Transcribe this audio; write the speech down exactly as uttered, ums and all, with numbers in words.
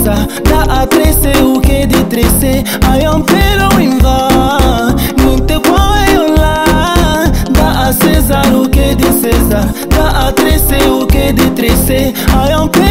César, dá a trece o que de trece, ai um pelo em vão, não qual é o lá, dá a César o que de César, dá a trece o que de trece, ai um pelo